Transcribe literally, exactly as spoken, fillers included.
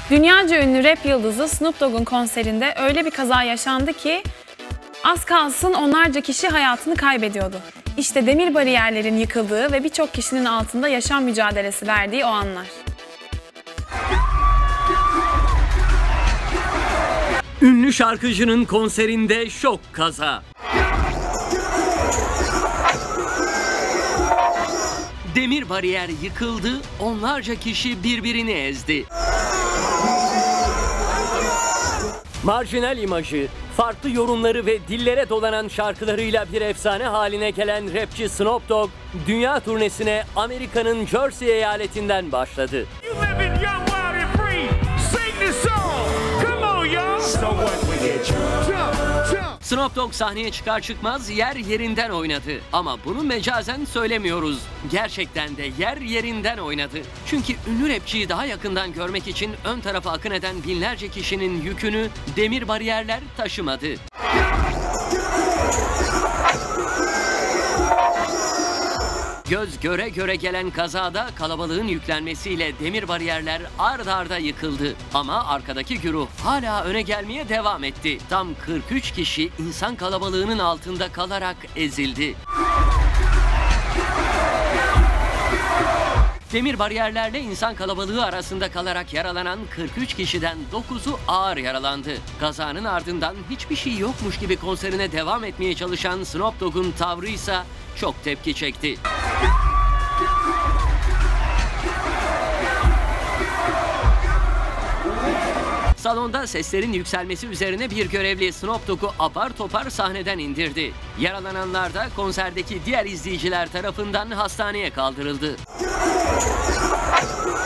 Dünyaca ünlü rap yıldızı Snoop Dogg'un konserinde öyle bir kaza yaşandı ki az kalsın onlarca kişi hayatını kaybediyordu. İşte demir bariyerlerin yıkıldığı ve birçok kişinin altında yaşam mücadelesi verdiği o anlar. Ünlü şarkıcının konserinde şok kaza. Demir bariyer yıkıldı, onlarca kişi birbirini ezdi. Marjinal imajı, farklı yorumları ve dillere dolanan şarkılarıyla bir efsane haline gelen rapçi Snoop Dogg, dünya turnesine Amerika'nın Jersey eyaletinden başladı. Snoop Dogg sahneye çıkar çıkmaz yer yerinden oynadı. Ama bunu mecazen söylemiyoruz. Gerçekten de yer yerinden oynadı. Çünkü ünlü rapçiyi daha yakından görmek için ön tarafa akın eden binlerce kişinin yükünü demir bariyerler taşımadı. Göz göre göre gelen kazada kalabalığın yüklenmesiyle demir bariyerler ard arda yıkıldı. Ama arkadaki güruh hala öne gelmeye devam etti. Tam kırk üç kişi insan kalabalığının altında kalarak ezildi. Demir bariyerlerle insan kalabalığı arasında kalarak yaralanan kırk üç kişiden dokuzu ağır yaralandı. Kazanın ardından hiçbir şey yokmuş gibi konserine devam etmeye çalışan Snoop Dogg'un tavrı ise çok tepki çekti. Salonda seslerin yükselmesi üzerine bir görevli Snoop Dogg'u apar topar sahneden indirdi. Yaralananlar da konserdeki diğer izleyiciler tarafından hastaneye kaldırıldı.